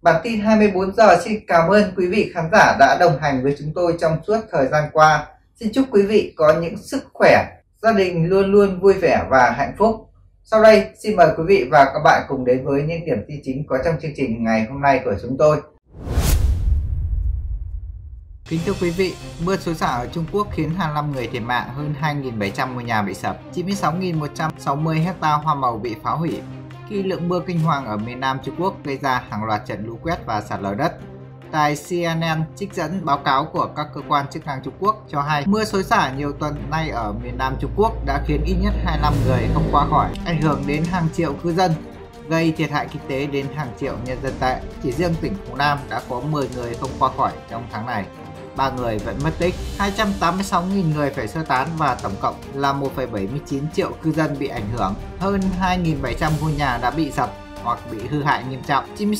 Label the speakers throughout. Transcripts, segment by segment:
Speaker 1: Bản tin 24 giờ xin cảm ơn quý vị khán giả đã đồng hành với chúng tôi trong suốt thời gian qua. Xin chúc quý vị có những sức khỏe, gia đình luôn luôn vui vẻ và hạnh phúc. Sau đây, xin mời quý vị và các bạn cùng đến với những điểm tin chính có trong chương trình ngày hôm nay của chúng tôi. Kính thưa quý vị, mưa xối xả ở Trung Quốc khiến 25 người thiệt mạng, hơn 2.700 ngôi nhà bị sập, 96.160 hecta hoa màu bị phá hủy. Khi lượng mưa kinh hoàng ở miền Nam Trung Quốc gây ra hàng loạt trận lũ quét và sạt lở đất. Đài CNN trích dẫn báo cáo của các cơ quan chức năng Trung Quốc cho hay mưa xối xả nhiều tuần nay ở miền Nam Trung Quốc đã khiến ít nhất 25 người không qua khỏi, ảnh hưởng đến hàng triệu cư dân, gây thiệt hại kinh tế đến hàng triệu nhân dân tệ. Chỉ riêng tỉnh Hồ Nam đã có 10 người không qua khỏi trong tháng này. 3 người vẫn mất tích, 286.000 người phải sơ tán và tổng cộng là 1,79 triệu cư dân bị ảnh hưởng. Hơn 2.700 ngôi nhà đã bị sập hoặc bị hư hại nghiêm trọng.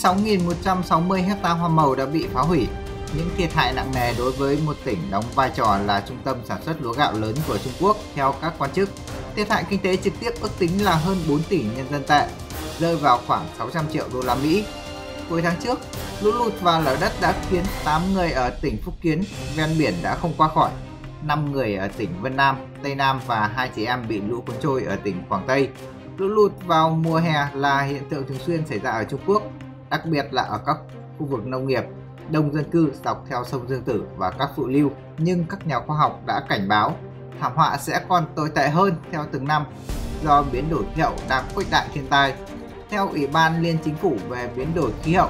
Speaker 1: 96.160 hecta hoa màu đã bị phá hủy. Những thiệt hại nặng nề đối với một tỉnh đóng vai trò là trung tâm sản xuất lúa gạo lớn của Trung Quốc. Theo các quan chức, thiệt hại kinh tế trực tiếp ước tính là hơn 4 tỷ nhân dân tệ, rơi vào khoảng 600 triệu đô la Mỹ. Cuối tháng trước, lũ lụt và lở đất đã khiến 8 người ở tỉnh Phúc Kiến ven biển đã không qua khỏi, 5 người ở tỉnh Vân Nam, Tây Nam và 2 chị em bị lũ cuốn trôi ở tỉnh Quảng Tây. Lũ lụt vào mùa hè là hiện tượng thường xuyên xảy ra ở Trung Quốc, đặc biệt là ở các khu vực nông nghiệp, đông dân cư dọc theo sông Dương Tử và các phụ lưu. Nhưng các nhà khoa học đã cảnh báo thảm họa sẽ còn tồi tệ hơn theo từng năm do biến đổi khí hậu đang khuếch đại thiên tai. Theo Ủy ban Liên Chính phủ về biến đổi khí hậu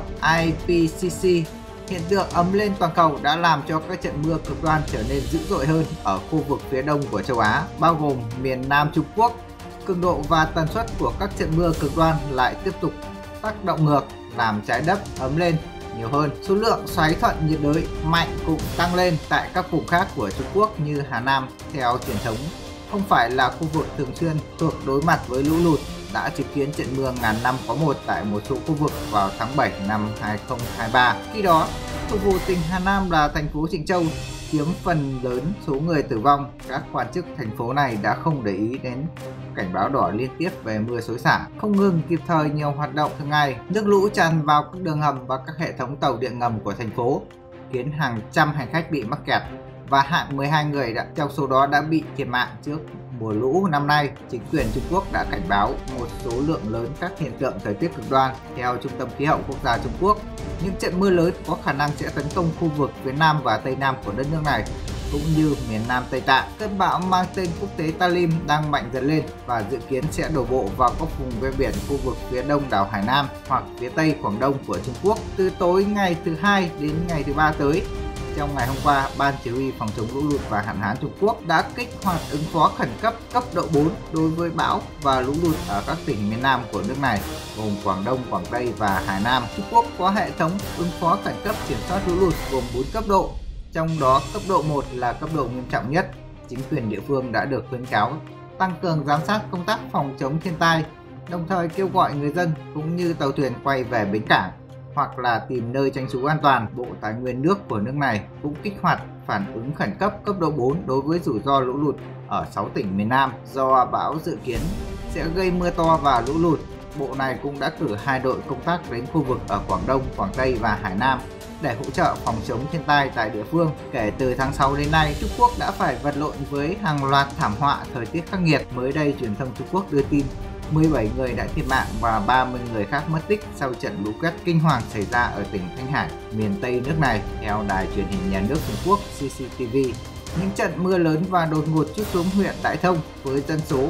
Speaker 1: IPCC, hiện tượng ấm lên toàn cầu đã làm cho các trận mưa cực đoan trở nên dữ dội hơn ở khu vực phía đông của châu Á, bao gồm miền Nam Trung Quốc. Cường độ và tần suất của các trận mưa cực đoan lại tiếp tục tác động ngược, làm trái đất ấm lên nhiều hơn. Số lượng xoáy thuận nhiệt đới mạnh cũng tăng lên tại các vùng khác của Trung Quốc như Hà Nam. Theo truyền thống, không phải là khu vực thường xuyên thuộc đối mặt với lũ lụt, đã chứng kiến trận mưa ngàn năm có một tại một số khu vực vào tháng 7 năm 2023. Khi đó, thủ phủ tỉnh Hà Nam là thành phố Trịnh Châu chiếm phần lớn số người tử vong. Các quan chức thành phố này đã không để ý đến cảnh báo đỏ liên tiếp về mưa xối xả, không ngừng kịp thời nhiều hoạt động thường ngày. Nước lũ tràn vào các đường hầm và các hệ thống tàu điện ngầm của thành phố, khiến hàng trăm hành khách bị mắc kẹt và hạng 12 người trong số đó đã bị thiệt mạng trước mùa lũ năm nay. Chính quyền Trung Quốc đã cảnh báo một số lượng lớn các hiện tượng thời tiết cực đoan. Theo Trung tâm Khí hậu Quốc gia Trung Quốc, những trận mưa lớn có khả năng sẽ tấn công khu vực phía Nam và Tây Nam của đất nước này, cũng như miền Nam Tây Tạng. Cơn bão mang tên quốc tế Talim đang mạnh dần lên và dự kiến sẽ đổ bộ vào các vùng ven biển khu vực phía đông đảo Hải Nam hoặc phía tây Quảng Đông của Trung Quốc từ tối ngày thứ Hai đến ngày thứ Ba tới. Trong ngày hôm qua, Ban Chỉ huy Phòng chống lũ lụt và hạn hán Trung Quốc đã kích hoạt ứng phó khẩn cấp cấp độ 4 đối với bão và lũ lụt ở các tỉnh miền Nam của nước này, gồm Quảng Đông, Quảng Tây và Hải Nam. Trung Quốc có hệ thống ứng phó khẩn cấp kiểm soát lũ lụt gồm 4 cấp độ, trong đó cấp độ 1 là cấp độ nghiêm trọng nhất. Chính quyền địa phương đã được khuyến cáo tăng cường giám sát công tác phòng chống thiên tai, đồng thời kêu gọi người dân cũng như tàu thuyền quay về bến cảng hoặc là tìm nơi tránh trú an toàn. Bộ Tài nguyên nước của nước này cũng kích hoạt phản ứng khẩn cấp cấp độ 4 đối với rủi ro lũ lụt ở 6 tỉnh miền Nam do bão dự kiến sẽ gây mưa to và lũ lụt. Bộ này cũng đã cử 2 đội công tác đến khu vực ở Quảng Đông, Quảng Tây và Hải Nam để hỗ trợ phòng chống thiên tai tại địa phương. Kể từ tháng 6 đến nay, Trung Quốc đã phải vật lộn với hàng loạt thảm họa thời tiết khắc nghiệt. Mới đây, truyền thông Trung Quốc đưa tin 17 người đã thiệt mạng và 30 người khác mất tích sau trận lũ quét kinh hoàng xảy ra ở tỉnh Thanh Hải, miền Tây nước này. Theo đài truyền hình nhà nước Trung Quốc CCTV, những trận mưa lớn và đột ngột trút xuống huyện Đại Thông với dân số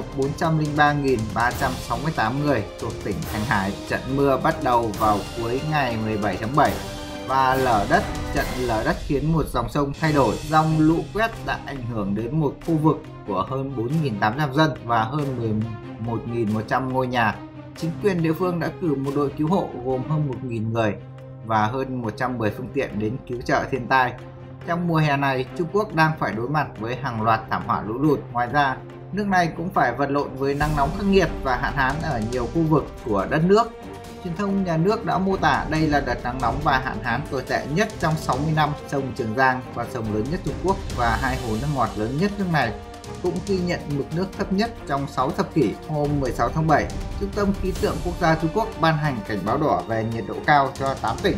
Speaker 1: 403.368 người thuộc tỉnh Thanh Hải. Trận mưa bắt đầu vào cuối ngày 17 tháng 7 và trận lở đất khiến một dòng sông thay đổi. Dòng lũ quét đã ảnh hưởng đến một khu vực của hơn 4.800 dân và hơn 11.100 ngôi nhà. Chính quyền địa phương đã cử một đội cứu hộ gồm hơn 1.000 người và hơn 110 phương tiện đến cứu trợ thiên tai. Trong mùa hè này, Trung Quốc đang phải đối mặt với hàng loạt thảm họa lũ lụt. Ngoài ra, nước này cũng phải vật lộn với nắng nóng khắc nghiệt và hạn hán ở nhiều khu vực của đất nước. Truyền thông nhà nước đã mô tả đây là đợt nắng nóng và hạn hán tồi tệ nhất trong 60 năm. Sông Trường Giang, con sông lớn nhất Trung Quốc và 2 hồ nước ngọt lớn nhất nước này, cũng ghi nhận mực nước thấp nhất trong 6 thập kỷ. Hôm 16 tháng 7, Trung tâm Khí tượng Quốc gia Trung Quốc ban hành cảnh báo đỏ về nhiệt độ cao cho 8 tỉnh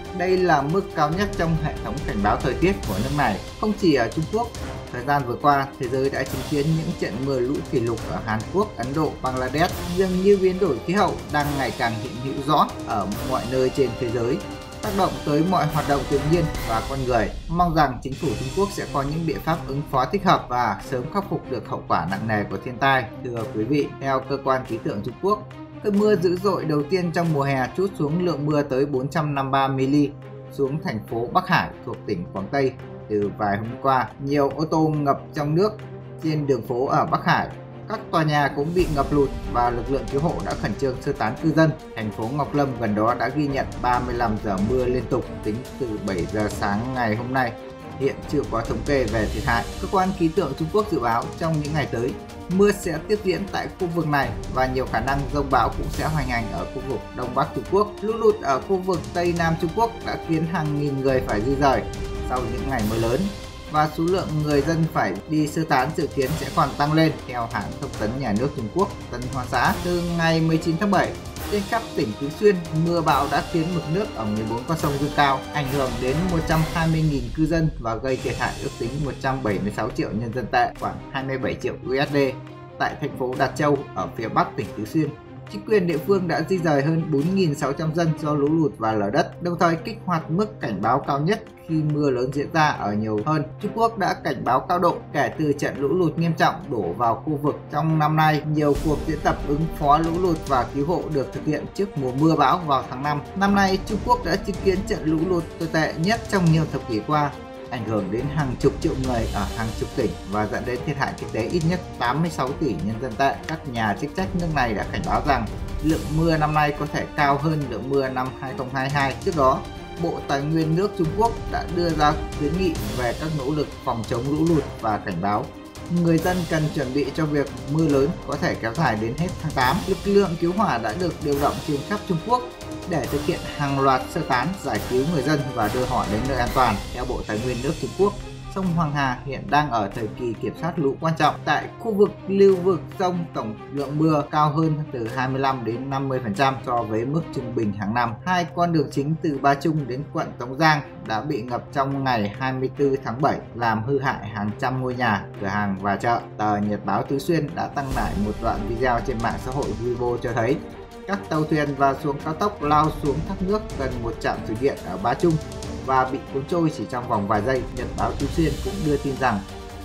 Speaker 1: Đây là mức cao nhất trong hệ thống cảnh báo thời tiết của nước này. Không chỉ ở Trung Quốc, thời gian vừa qua, thế giới đã chứng kiến những trận mưa lũ kỷ lục ở Hàn Quốc, Ấn Độ, Bangladesh. Dường như biến đổi khí hậu đang ngày càng hiện hữu rõ ở mọi nơi trên thế giới, tác động tới mọi hoạt động tự nhiên và con người. Mong rằng chính phủ Trung Quốc sẽ có những biện pháp ứng phó thích hợp và sớm khắc phục được hậu quả nặng nề của thiên tai. Thưa quý vị, theo cơ quan khí tượng Trung Quốc, cơn mưa dữ dội đầu tiên trong mùa hè trút xuống lượng mưa tới 453 mm xuống thành phố Bắc Hải thuộc tỉnh Quảng Tây. Từ vài hôm qua, nhiều ô tô ngập trong nước trên đường phố ở Bắc Hải. Các tòa nhà cũng bị ngập lụt và lực lượng cứu hộ đã khẩn trương sơ tán cư dân. Thành phố Ngọc Lâm gần đó đã ghi nhận 35 giờ mưa liên tục tính từ 7 giờ sáng ngày hôm nay. Hiện chưa có thống kê về thiệt hại. Cơ quan khí tượng Trung Quốc dự báo trong những ngày tới, mưa sẽ tiếp diễn tại khu vực này và nhiều khả năng dông bão cũng sẽ hoành hành ở khu vực Đông Bắc Trung Quốc. Lũ lụt ở khu vực Tây Nam Trung Quốc đã khiến hàng nghìn người phải di rời sau những ngày mưa lớn, và số lượng người dân phải đi sơ tán dự kiến sẽ còn tăng lên. Theo hãng thông tấn nhà nước Trung Quốc Tân Hoa Xã, từ ngày 19 tháng 7, trên khắp tỉnh Tứ Xuyên, mưa bão đã khiến mực nước ở 14 con sông dâng cao, ảnh hưởng đến 120.000 cư dân và gây thiệt hại ước tính 176 triệu nhân dân tệ, khoảng 27 triệu USD. Tại thành phố Đạt Châu ở phía bắc tỉnh Tứ Xuyên, chính quyền địa phương đã di rời hơn 4.600 dân do lũ lụt và lở đất, đồng thời kích hoạt mức cảnh báo cao nhất khi mưa lớn diễn ra ở nhiều hơn. Trung Quốc đã cảnh báo cao độ kể từ trận lũ lụt nghiêm trọng đổ vào khu vực. Trong năm nay, nhiều cuộc diễn tập ứng phó lũ lụt và cứu hộ được thực hiện trước mùa mưa bão vào tháng 5. Năm nay, Trung Quốc đã chứng kiến trận lũ lụt tồi tệ nhất trong nhiều thập kỷ qua, ảnh hưởng đến hàng chục triệu người ở hàng chục tỉnh và dẫn đến thiệt hại kinh tế ít nhất 86 tỷ nhân dân tệ. Các nhà chức trách nước này đã cảnh báo rằng lượng mưa năm nay có thể cao hơn lượng mưa năm 2022. Trước đó, Bộ Tài nguyên nước Trung Quốc đã đưa ra khuyến nghị về các nỗ lực phòng chống lũ lụt và cảnh báo người dân cần chuẩn bị cho việc mưa lớn có thể kéo dài đến hết tháng 8. Lực lượng cứu hỏa đã được điều động trên khắp Trung Quốc để thực hiện hàng loạt sơ tán, giải cứu người dân và đưa họ đến nơi an toàn. Theo Bộ Tài nguyên nước Trung Quốc, sông Hoàng Hà hiện đang ở thời kỳ kiểm soát lũ quan trọng. Tại khu vực lưu vực sông, tổng lượng mưa cao hơn từ 25 đến 50% so với mức trung bình hàng năm. Hai con đường chính từ Ba Trung đến quận Tống Giang đã bị ngập trong ngày 24 tháng 7, làm hư hại hàng trăm ngôi nhà, cửa hàng và chợ. Tờ Nhật báo Tứ Xuyên đã đăng tải một đoạn video trên mạng xã hội Weibo cho thấy các tàu thuyền và xuồng cao tốc lao xuống thác nước gần một trạm thủy điện ở Ba Trung và bị cuốn trôi chỉ trong vòng vài giây. Nhật báo Tứ Xuyên cũng đưa tin rằng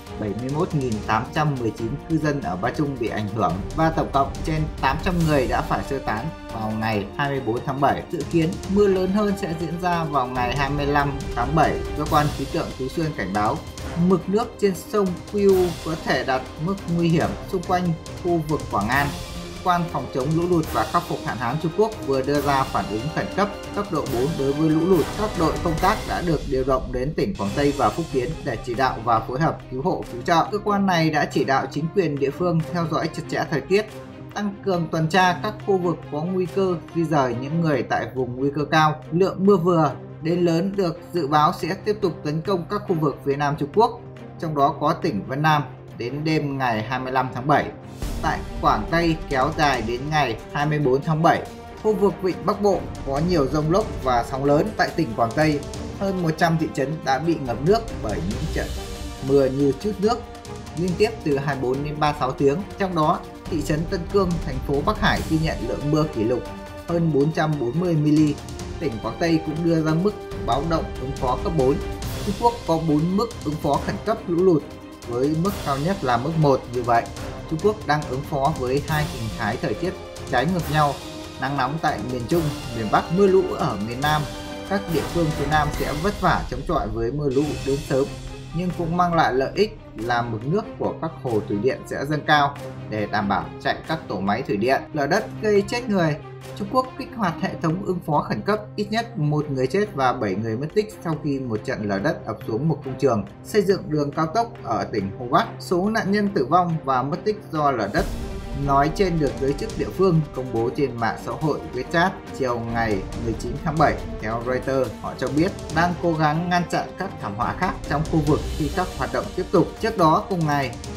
Speaker 1: 71.819 cư dân ở Ba Trung bị ảnh hưởng và tổng cộng trên 800 người đã phải sơ tán vào ngày 24 tháng 7. Dự kiến mưa lớn hơn sẽ diễn ra vào ngày 25 tháng 7. Cơ quan khí tượng Tứ Xuyên cảnh báo mực nước trên sông Qiu có thể đạt mức nguy hiểm xung quanh khu vực Quảng An. Quan phòng chống lũ lụt và khắc phục hạn hán Trung Quốc vừa đưa ra phản ứng khẩn cấp cấp độ 4 đối với lũ lụt. Các đội công tác đã được điều động đến tỉnh Quảng Tây và Phúc Kiến để chỉ đạo và phối hợp cứu hộ cứu trợ. Cơ quan này đã chỉ đạo chính quyền địa phương theo dõi chặt chẽ thời tiết, tăng cường tuần tra các khu vực có nguy cơ, di rời những người tại vùng nguy cơ cao. Lượng mưa vừa đến lớn được dự báo sẽ tiếp tục tấn công các khu vực phía Nam Trung Quốc, trong đó có tỉnh Vân Nam đến đêm ngày 25 tháng 7. Tại Quảng Tây kéo dài đến ngày 24 tháng 7. Khu vực Vịnh Bắc Bộ có nhiều dông lốc và sóng lớn. Tại tỉnh Quảng Tây, hơn 100 thị trấn đã bị ngập nước bởi những trận mưa như trút nước liên tiếp từ 24 đến 36 tiếng. Trong đó, thị trấn Tân Cương, thành phố Bắc Hải ghi nhận lượng mưa kỷ lục hơn 440 mm. Tỉnh Quảng Tây cũng đưa ra mức báo động ứng phó cấp 4. Trung Quốc có 4 mức ứng phó khẩn cấp lũ lụt với mức cao nhất là mức 1. Như vậy, Trung Quốc đang ứng phó với hai hình thái thời tiết trái ngược nhau: nắng nóng tại miền Trung, miền Bắc, mưa lũ ở miền Nam. Các địa phương phía Nam sẽ vất vả chống chọi với mưa lũ đến sớm, nhưng cũng mang lại lợi ích là mực nước của các hồ thủy điện sẽ dâng cao để đảm bảo chạy các tổ máy thủy điện. Lở đất gây chết người. Trung Quốc kích hoạt hệ thống ứng phó khẩn cấp, ít nhất 1 người chết và 7 người mất tích sau khi một trận lở đất ập xuống một công trường xây dựng đường cao tốc ở tỉnh Hồ Bắc. Số nạn nhân tử vong và mất tích do lở đất nói trên được giới chức địa phương công bố trên mạng xã hội WeChat chiều ngày 19 tháng 7. Theo Reuters, họ cho biết đang cố gắng ngăn chặn các thảm họa khác trong khu vực khi các hoạt động tiếp tục. Trước đó cùng ngày,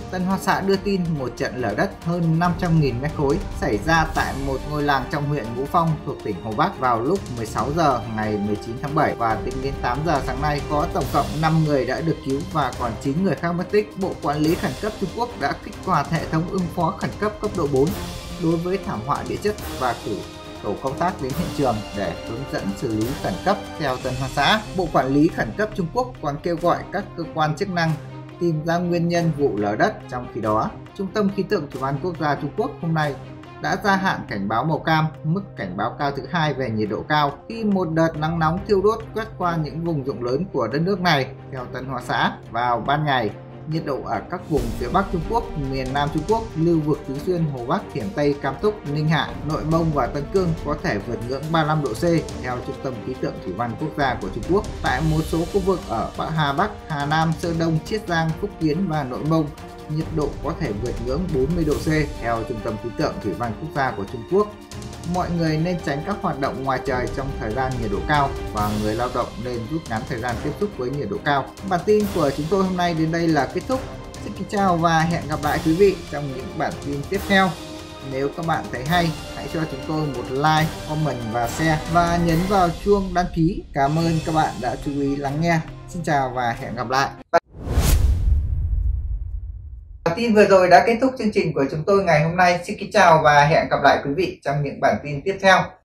Speaker 1: Tân Hoa Xã đưa tin một trận lở đất hơn 500.000 mét khối xảy ra tại một ngôi làng trong huyện Ngũ Phong thuộc tỉnh Hồ Bắc vào lúc 16 giờ ngày 19 tháng 7 và tính đến 8 giờ sáng nay có tổng cộng 5 người đã được cứu và còn 9 người khác mất tích. Bộ Quản lý Khẩn cấp Trung Quốc đã kích hoạt hệ thống ứng phó khẩn cấp cấp độ 4 đối với thảm họa địa chất và cử tổ công tác đến hiện trường để hướng dẫn xử lý khẩn cấp theo Tân Hoa Xã. Bộ Quản lý Khẩn cấp Trung Quốc còn kêu gọi các cơ quan chức năng tìm ra nguyên nhân vụ lở đất. Trong khi đó, Trung tâm Khí tượng Thủy văn Quốc gia Trung Quốc hôm nay đã gia hạn cảnh báo màu cam, mức cảnh báo cao thứ hai về nhiệt độ cao khi một đợt nắng nóng thiêu đốt quét qua những vùng rộng lớn của đất nước này. Theo Tân Hoa Xã, vào ban ngày, nhiệt độ ở các vùng phía Bắc Trung Quốc, miền Nam Trung Quốc, lưu vực Tứ Xuyên, Hồ Bắc, Thiểm Tây, Cam Túc, Ninh Hạ, Nội Mông và Tân Cương có thể vượt ngưỡng 35 độ C. Theo Trung tâm Khí tượng Thủy văn Quốc gia của Trung Quốc, tại một số khu vực ở Hà Bắc, Hà Nam, Sơn Đông, Chiết Giang, Phúc Kiến và Nội Mông, nhiệt độ có thể vượt ngưỡng 40 độ C. Theo Trung tâm Khí tượng Thủy văn Quốc gia của Trung Quốc, mọi người nên tránh các hoạt động ngoài trời trong thời gian nhiệt độ cao và người lao động nên rút ngắn thời gian tiếp xúc với nhiệt độ cao. Bản tin của chúng tôi hôm nay đến đây là kết thúc. Xin kính chào và hẹn gặp lại quý vị trong những bản tin tiếp theo. Nếu các bạn thấy hay, hãy cho chúng tôi một like, comment và share và nhấn vào chuông đăng ký. Cảm ơn các bạn đã chú ý lắng nghe. Xin chào và hẹn gặp lại. Bản tin vừa rồi đã kết thúc chương trình của chúng tôi ngày hôm nay. Xin kính chào và hẹn gặp lại quý vị trong những bản tin tiếp theo.